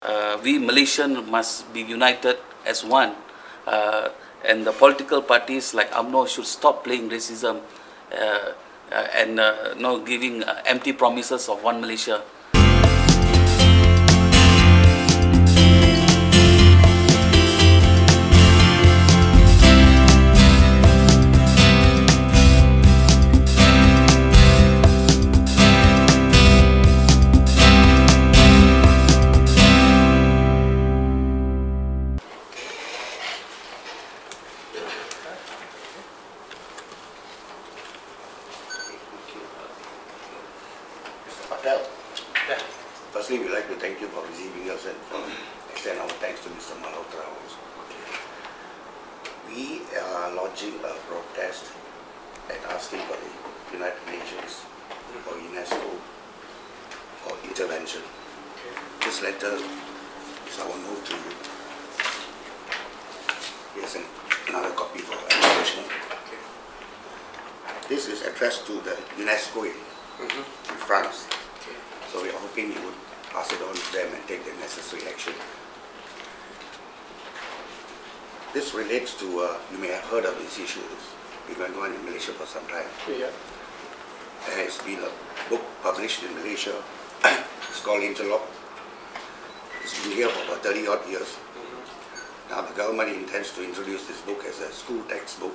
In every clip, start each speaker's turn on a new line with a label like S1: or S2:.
S1: we Malaysians must be united as one, and the political parties like UMNO should stop playing racism and not giving empty promises of one Malaysia.
S2: Firstly, we'd like to thank you for receiving us and extend our thanks to Mr. Malhotra also. We are launching a protest and asking for the United Nations or UNESCO for intervention. This letter is our note to you. Here's another copy for acknowledgement. This is addressed to the UNESCO in France. So we are hoping you would pass it on to them and take the necessary action. This relates to, you may have heard of this issue. It's been going on in Malaysia for some time.
S3: Yeah.
S2: There has been a book published in Malaysia. It's called Interlock. It's been here for about 30 odd years. Now the government intends to introduce this book as a school textbook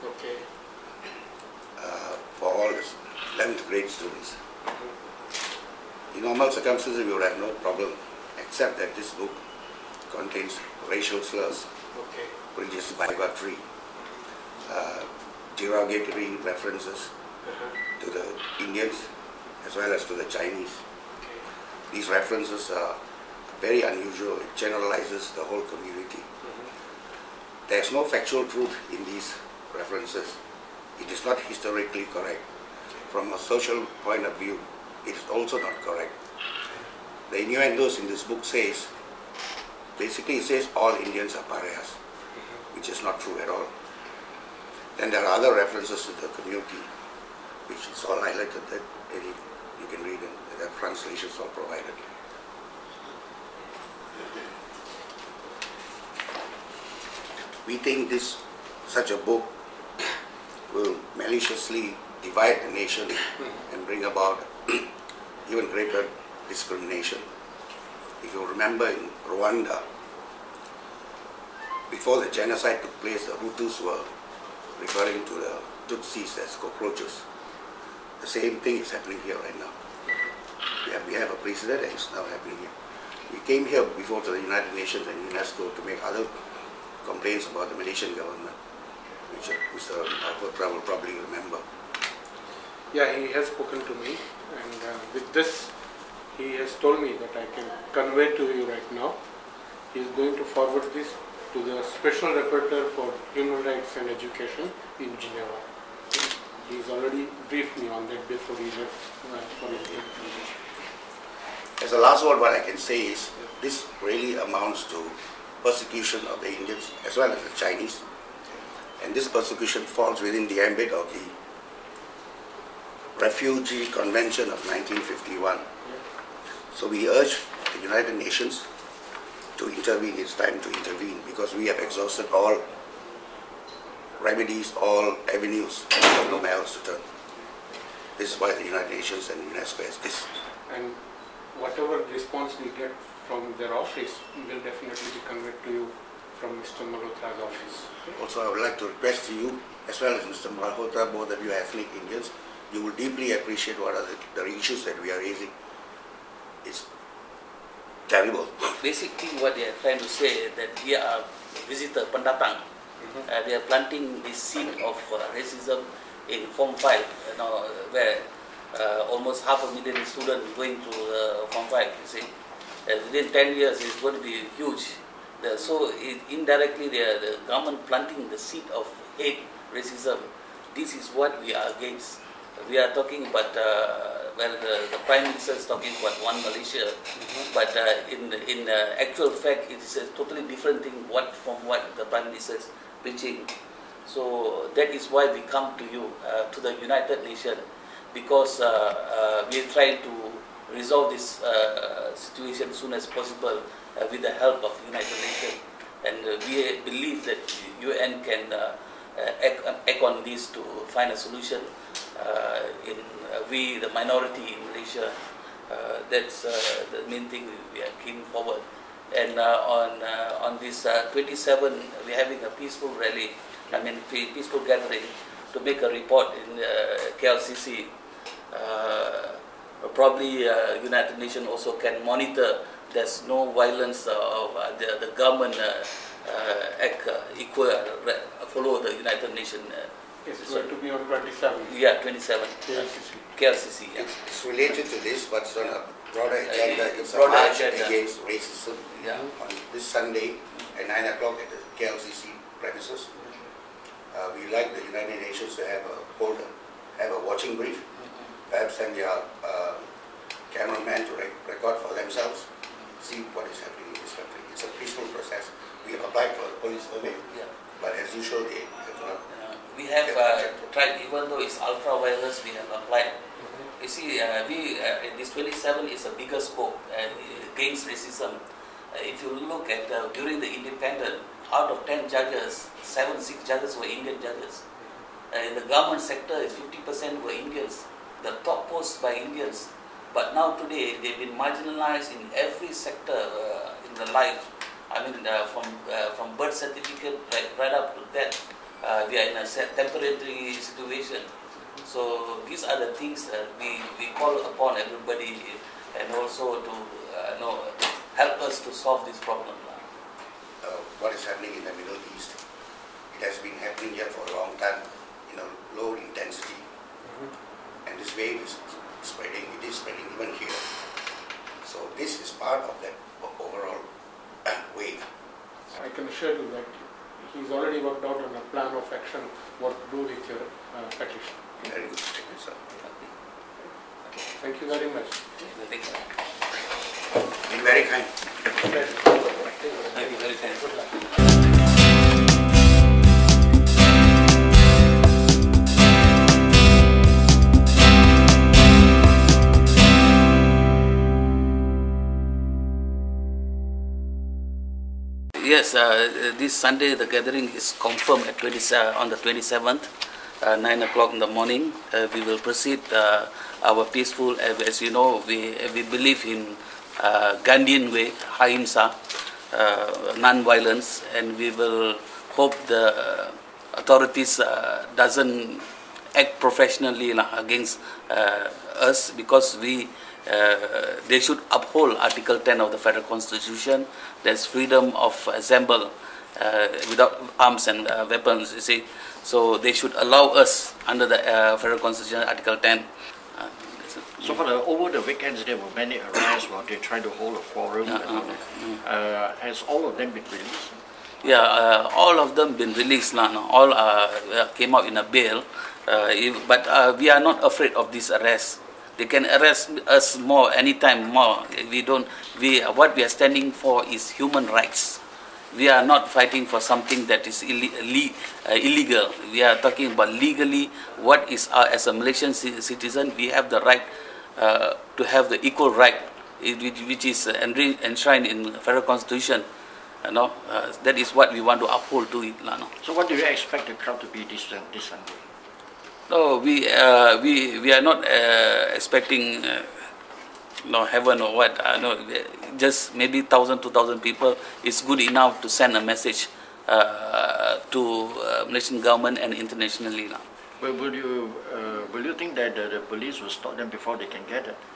S2: for all the 11th grade students. In normal circumstances, we would have no problem, except that this book contains racial slurs, religious bigotry, derogatory references to the Indians as well as to the Chinese. These references are very unusual. It generalizes the whole community. There is no factual truth in these references. It is not historically correct. From a social point of view, it is also not correct. The innuendos in this book says, basically it says all Indians are pariahs, which is not true at all. Then there are other references to the community, which is all highlighted that you can read, and there are translations all provided. We think such a book will maliciously divide the nation and bring about even greater discrimination. If you remember, in Rwanda, before the genocide took place, the Hutus were referring to the Tutsis as cockroaches. The same thing is happening here right now. We have a precedent and it's now happening here. We came here before to the United Nations and UNESCO to make other complaints about the Malaysian government, which Mr. Malhotra will probably remember.
S3: Yeah, he has spoken to me, and with this, he has told me that I can convey to you right now. He is going to forward this to the Special Rapporteur for Human Rights and Education in Geneva. He has already briefed me on that before he left for his interview.
S2: As a last word, what I can say is, this really amounts to persecution of the Indians as well as the Chinese. And this persecution falls within the ambit of the Refugee Convention of 1951. So we urge the United Nations to intervene. It's time to intervene because we have exhausted all remedies, all avenues, and we have no else to turn. This is why the United Nations and UNESCO has this.
S3: And whatever response we get from their office will definitely be conveyed to you from Mr. Malhotra's office.
S2: Also, I would like to request to you, as well as Mr. Malhotra, both of you ethnic Indians, you will deeply appreciate what are the issues that we are raising. It's terrible.
S1: Basically, what they are trying to say is that we are visitor pendatang. They are planting the seed of racism in Form 5, where almost 500,000 students going to Form 5. You see, within 10 years, it's going to be huge. So indirectly, the government planting the seed of hate, racism. This is what we are against. We are talking about, the Prime Minister is talking about one Malaysia, but in actual fact, it is a totally different thing from what the Prime Minister is preaching. So that is why we come to you, to the United Nations, because we are trying to resolve this situation as soon as possible. with the help of United Nations. And we believe that UN can act on this to find a solution. We, the minority in Malaysia, that's the main thing we are keen forward. And on this 27, we're having a peaceful rally, peaceful gathering to make a report in KLCC. Probably United Nations also can monitor there's no violence of the government act equal, follow the United Nations.
S3: It's going to be on 27.
S1: Yeah, 27. KLCC. Yeah.
S2: It's related to this, but it's on a broader agenda. It's a
S1: broader
S2: march
S1: agenda
S2: against racism.
S1: Yeah.
S2: On this Sunday at 9 o'clock at the KLCC premises. We like the United Nations to have a watching brief. Perhaps send their cameraman to record for themselves, see what is happening in this country. It's a peaceful process. We have applied for the police permit, but as usual, they have not.
S1: We have tried, even though it's ultra-virus, we have applied. You see, this 27 is a bigger scope against racism. If you look at during the independence, out of 10 judges, 6 judges were Indian judges. In the government sector, 50% were Indians. The top posts by Indians. But now today, they've been marginalized in every sector in the life. From birth certificate right up to death. We are in a temporary situation. So these are the things that we call upon everybody, and also to help us to solve this problem.
S2: What is happening in the Middle East, it has been happening here for a long time, low intensity. And this wave is spreading, it is spreading even here. So this is part of that overall wave.
S3: I can assure you that he's already worked out on a plan of action what to do with your petition.
S2: Very good. Thank you, sir.
S3: Thank you very much.
S2: Been very kind.
S1: Thank you very kind. Good luck. Yes, this Sunday the gathering is confirmed at on the 27th, 9 o'clock in the morning. We will proceed our peaceful, as you know, we believe in Gandhian way, ahimsa, non-violence, and we will hope the authorities doesn't act professionally against us, because they should uphold Article 10 of the Federal Constitution. There's freedom of assemble without arms and weapons, you see. So they should allow us under the Federal Constitution, Article 10.
S4: So over the weekends there were many arrests while they tried to hold a forum. Has all of them been released?
S1: Yeah, all of them been released now. All came out in a bail. But we are not afraid of this arrest. They can arrest us more, anytime more. What we are standing for is human rights. We are not fighting for something that is illegal. We are talking about legally what is as a Malaysian citizen, we have the right to have the equal right, which is enshrined in the Federal Constitution. That is what we want to uphold to it.
S4: So what do you expect the crowd to be this Sunday?
S1: No, we are not expecting heaven or what. No, just maybe 1,000, 2,000 people is good enough to send a message to Malaysian government and internationally.
S4: Well, will you think that the police will stop them before they can get it?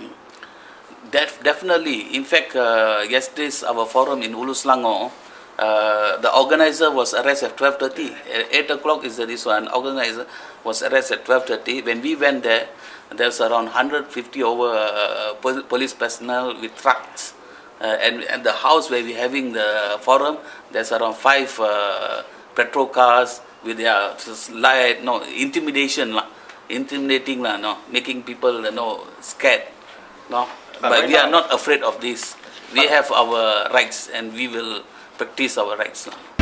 S1: Definitely. In fact, yesterday's our forum in Ulu Selangor, the organizer was arrested at 12:30. At 8 o'clock is this one. Organizer was arrested at 12:30. When we went there, there's around 150 over police personnel with trucks. And the house where we're having the forum, there's around 5 petrol cars with their intimidating, making people scared. But we are not afraid of this. We have our rights and we will practice our rights.